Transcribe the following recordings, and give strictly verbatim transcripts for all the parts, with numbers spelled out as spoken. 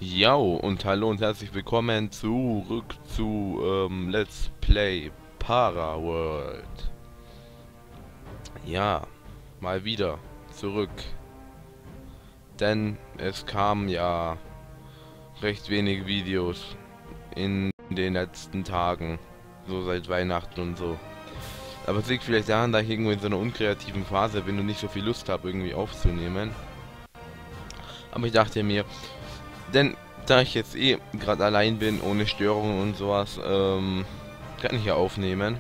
Ja, und hallo und herzlich willkommen zurück zu ähm, Let's Play Para World. Ja, mal wieder zurück. Denn es kamen ja recht wenige Videos in den letzten Tagen. So seit Weihnachten und so. Aber es liegt vielleicht daran, da ich irgendwo in so einer unkreativen Phase bin und nicht so viel Lust habe, irgendwie aufzunehmen. Aber ich dachte mir, denn da ich jetzt eh gerade allein bin, ohne Störungen und sowas, ähm, kann ich ja aufnehmen.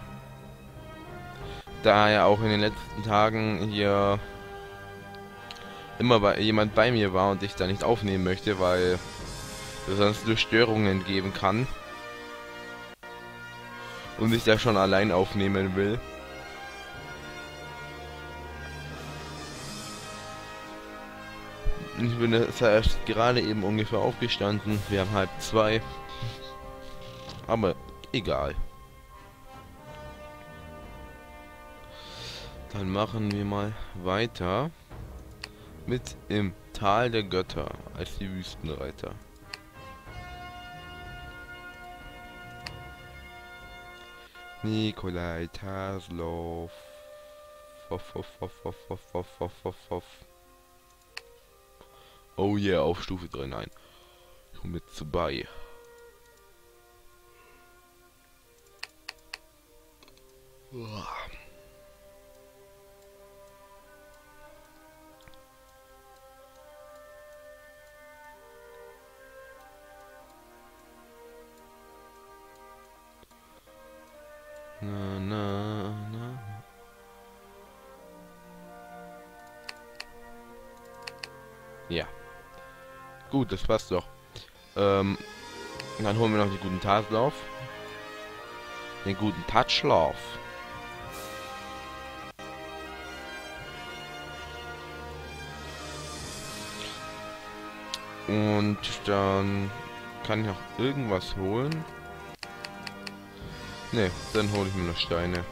Da ja auch in den letzten Tagen hier immer bei, jemand bei mir war und ich da nicht aufnehmen möchte, weil es sonst nur Störungen geben kann. Und ich da schon allein aufnehmen will. Ich bin jetzt erst gerade eben ungefähr aufgestanden. Wir haben halb zwei. Aber egal. Dann machen wir mal weiter mit im Tal der Götter als die Wüstenreiter. Nikolai Taslow. Hoff, hoff, hoff, hoff, hoff, hoff, hoff, hoff, hoff. Oh yeah, auf Stufe drei, nein. Ich komm mit dabei. Uah. Na, na, na. Ja. Gut, das passt doch. Ähm, dann holen wir noch den guten Taslauf. Den guten Touchlauf. Und dann kann ich auch irgendwas holen. Ne, dann hole ich mir noch Steine.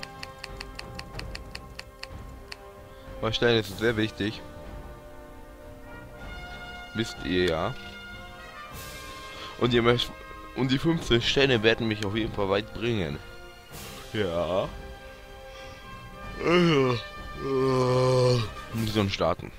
Weil Steine ist sehr wichtig. Wisst ihr ja. Und ihr möchtet. Und die fünfzehn Steine werden mich auf jeden Fall weit bringen. Ja. Wir sollen starten.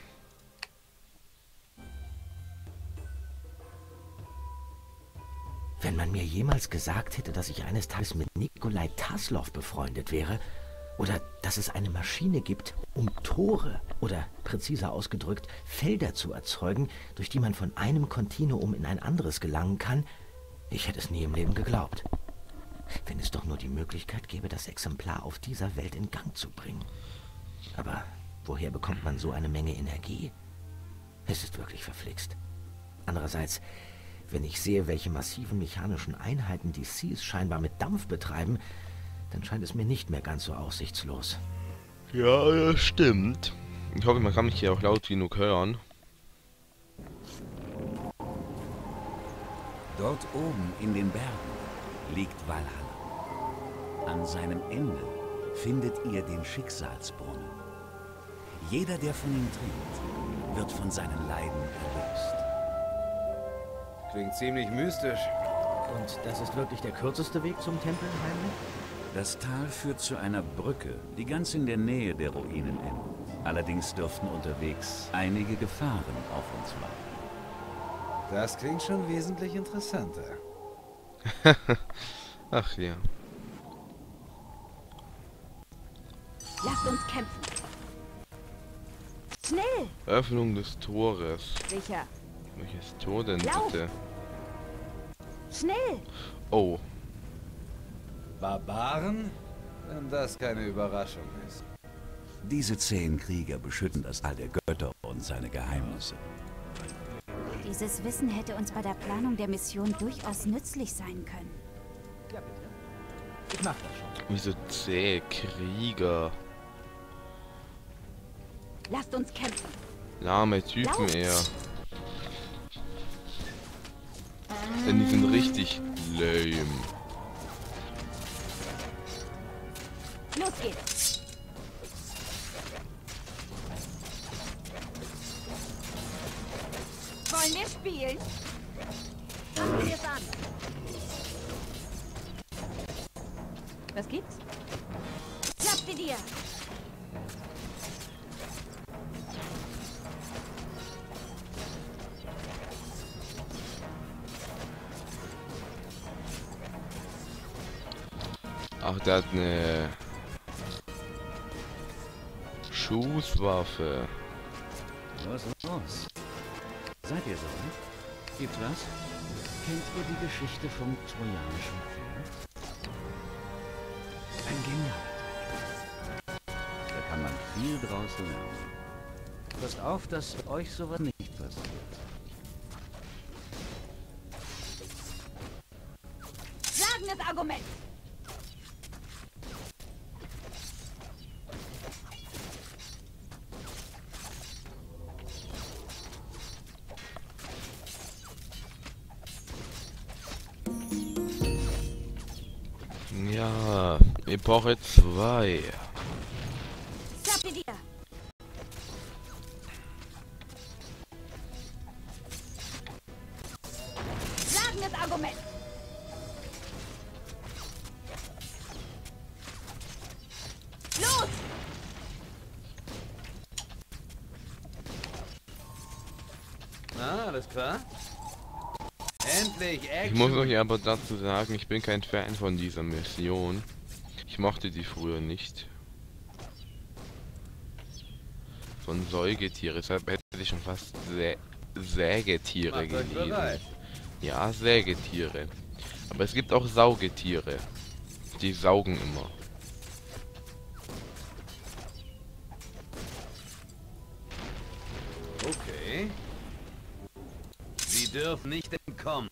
Wenn man mir jemals gesagt hätte, dass ich eines Tages mit Nikolai Taslow befreundet wäre, oder dass es eine Maschine gibt, um Tore, oder präziser ausgedrückt, Felder zu erzeugen, durch die man von einem Kontinuum in ein anderes gelangen kann, ich hätte es nie im Leben geglaubt. Wenn es doch nur die Möglichkeit gäbe, das Exemplar auf dieser Welt in Gang zu bringen. Aber woher bekommt man so eine Menge Energie? Es ist wirklich verflixt. Andererseits, wenn ich sehe, welche massiven mechanischen Einheiten die Seas scheinbar mit Dampf betreiben, dann scheint es mir nicht mehr ganz so aussichtslos. Ja, das stimmt. Ich hoffe, man kann mich hier auch laut genug hören. Dort oben in den Bergen liegt Valhalla. An seinem Ende findet ihr den Schicksalsbrunnen. Jeder, der von ihm trinkt, wird von seinen Leiden erlöst. Klingt ziemlich mystisch. Und das ist wirklich der kürzeste Weg zum Tempel, Heinrich? Das Tal führt zu einer Brücke, die ganz in der Nähe der Ruinen endet. Allerdings dürften unterwegs einige Gefahren auf uns warten. Das klingt schon wesentlich interessanter. Ach ja. Lasst uns kämpfen. Schnell! Öffnung des Tores. Sicher. Welches Tor denn Lauf! bitte? Schnell! Oh. Barbaren? Wenn das keine Überraschung ist. Diese zehn Krieger beschütten das Tal der Götter und seine Geheimnisse. Dieses Wissen hätte uns bei der Planung der Mission durchaus nützlich sein können. Ja, bitte. Ich mach das schon. Wieso zäh Krieger? Lasst uns kämpfen. Lahme Typen Lauf! eher. Denn die sind richtig lame. Los geht's. Wollen wir spielen? es an. Was gibt's? Schnapp sie dir! Ach, der hat eine Schusswaffe. Los, los. Seid ihr so? Gibt's was? Kennt ihr die Geschichte vom trojanischen Pferd? Ein genial. Da kann man viel draus lernen. Passt auf, dass euch sowas nicht passiert. Schlagendes Argument! Ja, Epoche zwei. Schnapp sie dir! Schlagendes Argument! Los! Na, alles klar? Endlich, Ich Action! muss euch aber dazu sagen, ich bin kein Fan von dieser Mission. Ich mochte die früher nicht. Von Säugetiere, deshalb hätte ich schon fast Sä Sägetiere Macht euch gelesen. bereit. Ja, Sägetiere. Aber es gibt auch Saugetiere. Die saugen immer. Okay. Sie dürfen nicht entkommen.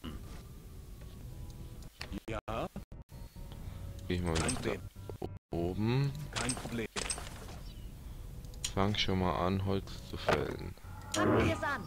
Ja, Geh ich mal kein nach da Problem. oben. Kein Problem. Fang schon mal an, Holz zu fällen. Packen wir es an!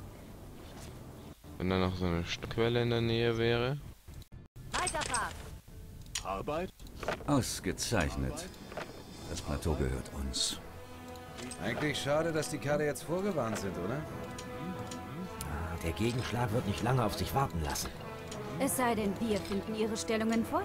Wenn da noch so eine Quelle in der Nähe wäre. Weiterfahren! Arbeit? Ausgezeichnet. Das Plateau gehört uns. Eigentlich schade, dass die Kerle jetzt vorgewarnt sind, oder? Ah, der Gegenschlag wird nicht lange auf sich warten lassen. Es sei denn, wir finden ihre Stellungen vorher.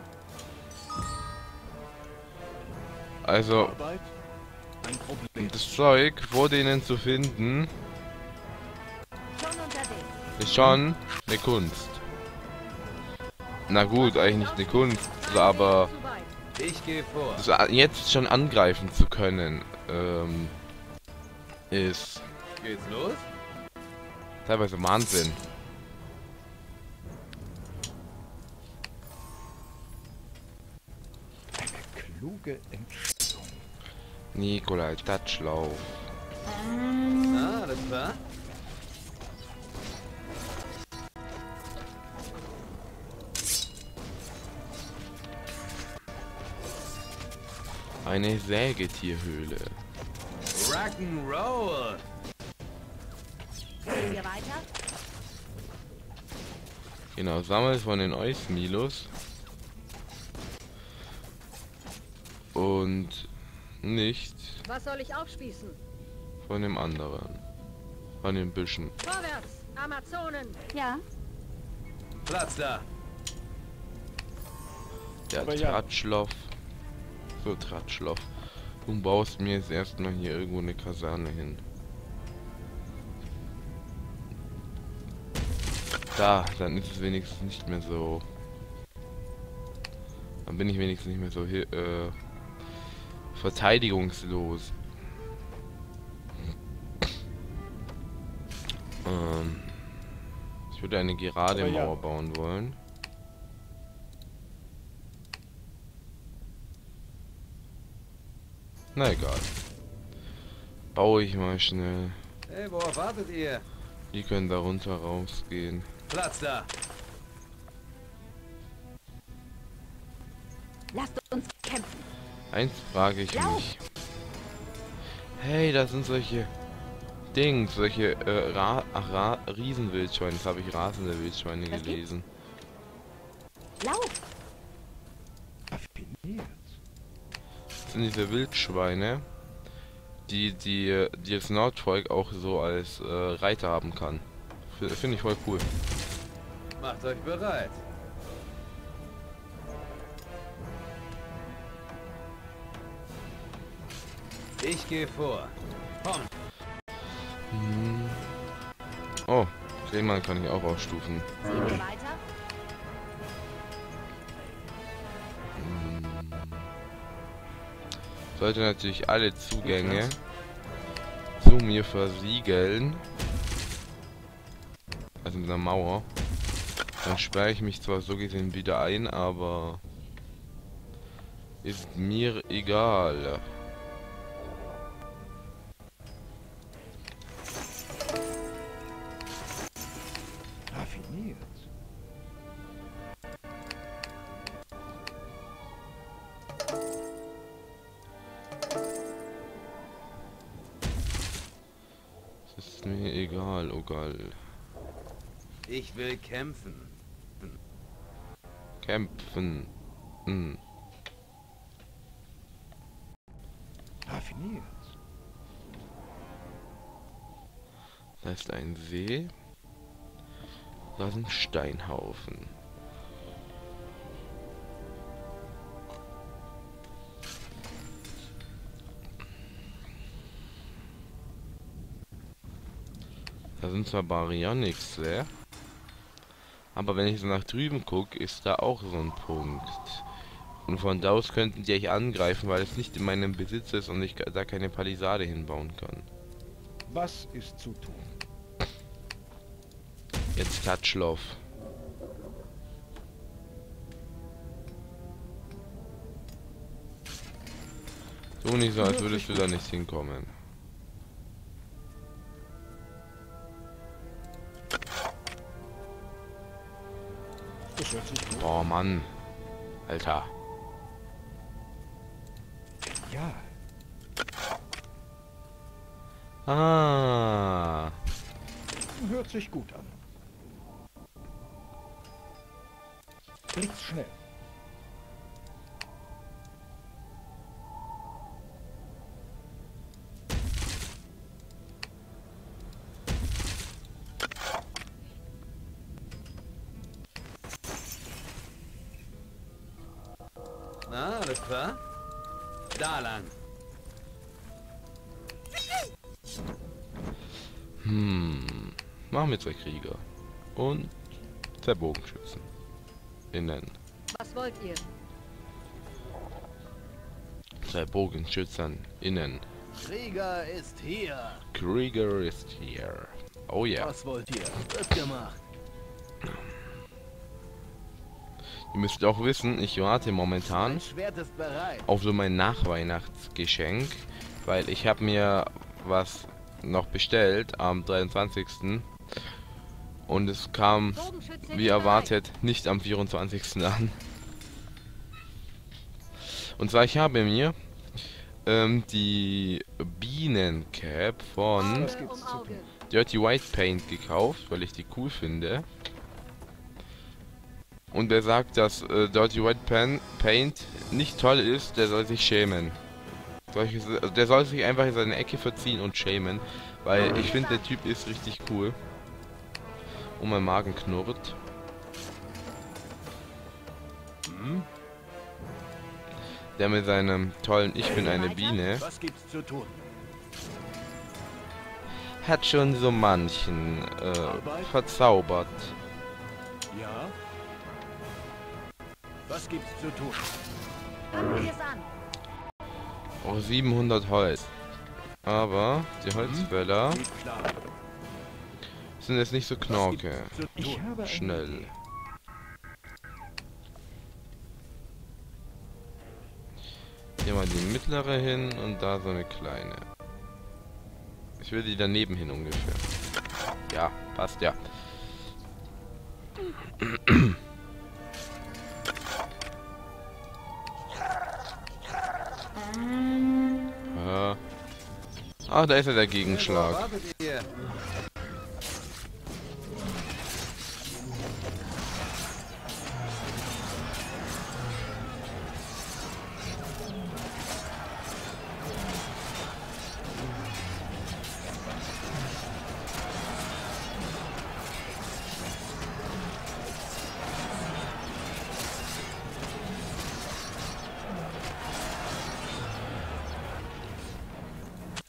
Also, Arbeit? Ein Problem. das Zeug vor denen zu finden, Schon unterwegs. ist schon eine Kunst. Na gut, eigentlich nicht eine Kunst, aber Zu weit. Ich gehe vor. das a- jetzt schon angreifen zu können, ähm, ist Geht's los? teilweise Wahnsinn. Kluge Entscheidung. Nikolai Tatschlauf. Na, alles klar? Eine Sägetierhöhle. Rock'n'Roll! Gehen wir weiter? Genau, sammelt von den Eusmilos. Und nicht Was soll ich aufspießen? von dem anderen. Von den Büschen. Vorwärts! Amazonen! Ja. Platz da! Der Aber ja. Tratschloff. So, Tratschloff. Du baust mir jetzt erstmal hier irgendwo eine Kaserne hin. Da, dann ist es wenigstens nicht mehr so. Dann bin ich wenigstens nicht mehr so hi- äh, verteidigungslos. Ähm, ich würde eine gerade Aber ja. Mauer bauen wollen. Na egal. Baue ich mal schnell. Hey, worauf wartet ihr? Die können da runter rausgehen. Platz da! Lasst uns kämpfen. Eins frage ich Lauf! mich. Hey, da sind solche Dings, solche äh, Ra Ach, Ra Riesenwildschweine. Das habe ich rasende Wildschweine Was gibt's? gelesen. Lauf! Raffiniert. Das sind diese Wildschweine, die die die das Nordvolk auch so als äh, Reiter haben kann. F- Finde ich voll cool. Macht euch bereit. Ich gehe vor. Komm. Hm. Oh, Seemann kann ich auch ausstufen. Ziehen wir weiter? Hm. Sollte natürlich alle Zugänge zu mir versiegeln. Also mit einer Mauer. Dann sperre ich mich zwar so gesehen wieder ein, aber ist mir egal. Raffiniert. Es ist mir egal, egal. Ich will kämpfen. Kämpfen. Hm. Raffiniert. Da ist ein See. Da sind Steinhaufen. Da sind zwar Baryonyxe, aber wenn ich so nach drüben gucke, ist da auch so ein Punkt. Und von da aus könnten die euch angreifen, weil es nicht in meinem Besitz ist und ich da keine Palisade hinbauen kann. Was ist zu tun? Jetzt Touchlove. Tu nicht so, als würdest du da nicht hinkommen. Das hört sich gut. Oh Mann. Alter. Ja. Ah. Hört sich gut an. Blitzschnell. Na, alles klar? Da lang. Hm. Machen wir zwei Krieger. Und zwei Bogenschützen. Innen. Was wollt ihr? Zwei Bogenschützern. Innen. Krieger ist hier. Krieger ist hier. Oh ja. Was wollt ihr? Wird gemacht. Ihr müsst auch wissen, ich warte momentan Mein Schwert ist bereit. auf so mein Nachweihnachtsgeschenk, weil ich habe mir was noch bestellt am dreiundzwanzigsten und es kam Bogenschütze wie ist erwartet nicht am vierundzwanzigsten an. Und zwar ich habe mir ähm, die Bienencap von bereit. Auge um Auge. Dirty White Paint gekauft, weil ich die cool finde. Und wer sagt, dass äh, Dirty White Pan Paint nicht toll ist, der soll sich schämen. Solches, also der soll sich einfach in seine Ecke verziehen und schämen, weil ich finde, der Typ ist richtig cool. Und mein Magen knurrt. Hm? Der mit seinem tollen Ich bin eine Biene Was gibt's zu tun? hat schon so manchen äh, verzaubert. Ja? Was gibt's zu tun? Hören wir es an. Auch siebenhundert Holz. Aber die Holzfäller Geht klar. sind jetzt nicht so knorke. Zu Ich tun. habe eine Schnell. Idee. Hier mal die mittlere hin und da so eine kleine. Ich will die daneben hin ungefähr. Ja, passt ja. Ja. Ah, da ist ja der Gegenschlag. Wo wartet ihr?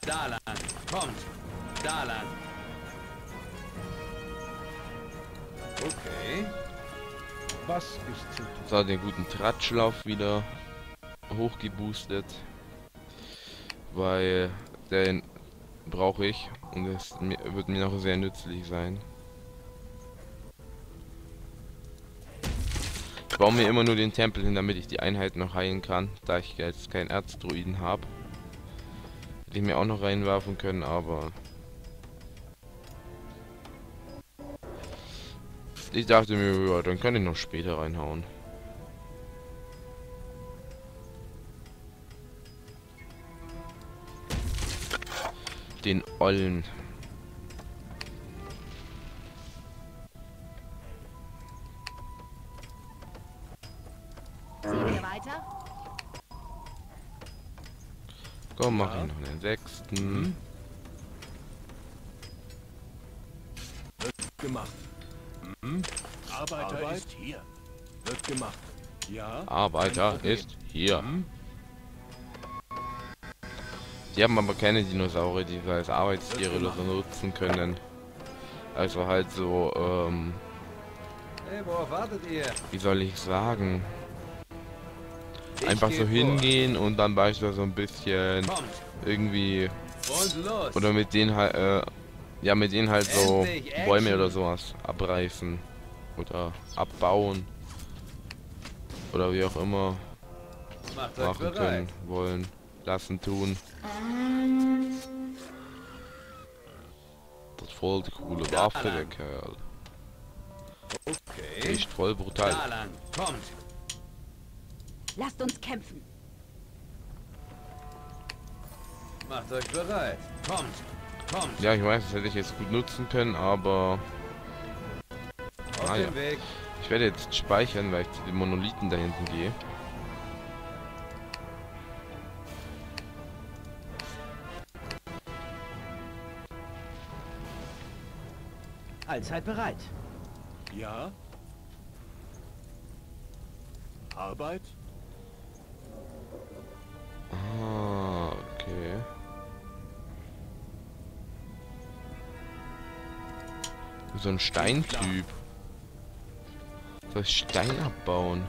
Da lang. Kommt. Da lang. Okay. Was ist zu tun? So, den guten Tratschlauf wieder hochgeboostet. Weil den brauche ich und es wird mir noch sehr nützlich sein. Ich baue mir immer nur den Tempel hin, damit ich die Einheit noch heilen kann, da ich jetzt keinen Erzdruiden habe. Hätte ich mir auch noch reinwerfen können, aber ich dachte mir, ja, dann kann ich noch später reinhauen. Den Ollen. Sehen wir weiter? Komm, mach ich noch einen sechsten. Mhm. Wird gemacht. Mhm. Arbeiter Arbeit? ist hier. Wird gemacht. Ja. Arbeiter ist hier. Mhm. Die haben aber keine Dinosaurier, die sie als Arbeitstiere oder so nutzen können. Also halt so, ähm, Hey, worauf wartet ihr? wie soll ich sagen? Ich Einfach geh so vor. hingehen und dann beispielsweise so ein bisschen Kommt. irgendwie, Und los. oder mit denen halt, äh, ja mit denen halt so Endlich Action. Bäume oder sowas abreißen. Oder abbauen. Oder wie auch immer Macht euch machen bereit. können, wollen, lassen, tun. Das ist voll die coole Da Waffe, der lang. Kerl. Okay. Echt voll brutal. Da lang. Kommt. Lasst uns kämpfen. Macht euch bereit. Kommt. Kommt. Ja, ich weiß, das hätte ich jetzt gut nutzen können, aber Auf Ah, den ja. Weg. ich werde jetzt speichern, weil ich zu den Monolithen da hinten gehe. Allzeit bereit. Ja. Arbeit? Ah, okay. So ein Steintyp. Soll ich Stein abbauen?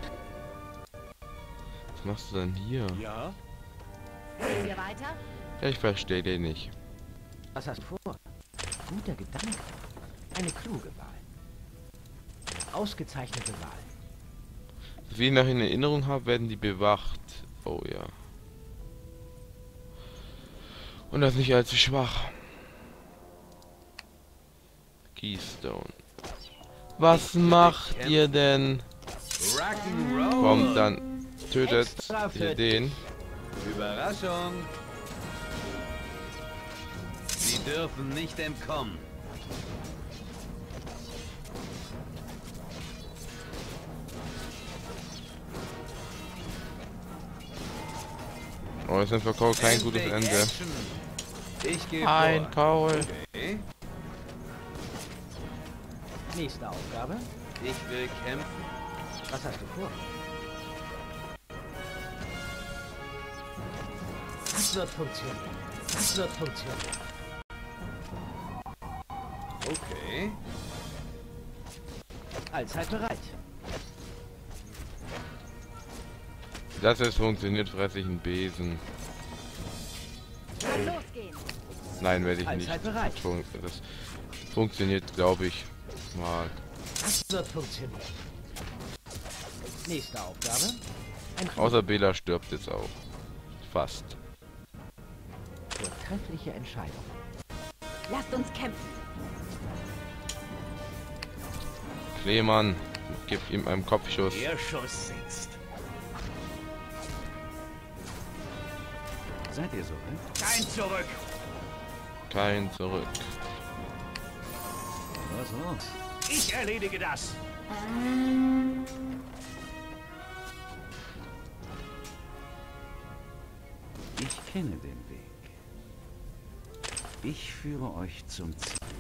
Was machst du denn hier? Ja. Sehen wir weiter? Ja, ich verstehe den nicht. Was hast du vor? Guter Gedanke. Eine kluge Wahl. Ausgezeichnete Wahl. Wie ich noch in Erinnerung habe, werden die bewacht. Oh ja. Und das nicht allzu schwach. Keystone. Was macht ihr denn? Rock'n'Roll. Kommt dann. Tötet Extra für ihr den. Überraschung. Sie dürfen nicht entkommen. Oh, ist ein Verkauf kein gutes Endlich Ende. Action. Ich gehe Ein vor. Kaul. Okay. Nächste Aufgabe. Ich will kämpfen. Was hast du vor? Das wird funktionieren. Das wird funktionieren. Okay. Allzeit bereit. Das jetzt funktioniert, fresse ich einen Besen. Kann losgehen. Nein, werde ich nicht. Allzeit bereit. Das, fun das funktioniert, glaube ich, mal. Das wird funktionieren. Nächste Aufgabe. Ein Außer Bela stirbt jetzt auch. Fast. vortreffliche Entscheidung. Lasst uns kämpfen. Kleemann, gib ihm einen Kopfschuss. Der Schuss sitzt. Seid ihr soweit? Kein Zurück. Kein Zurück. Was los? Ich erledige das. Ich kenne den Weg. Ich führe euch zum Ziel.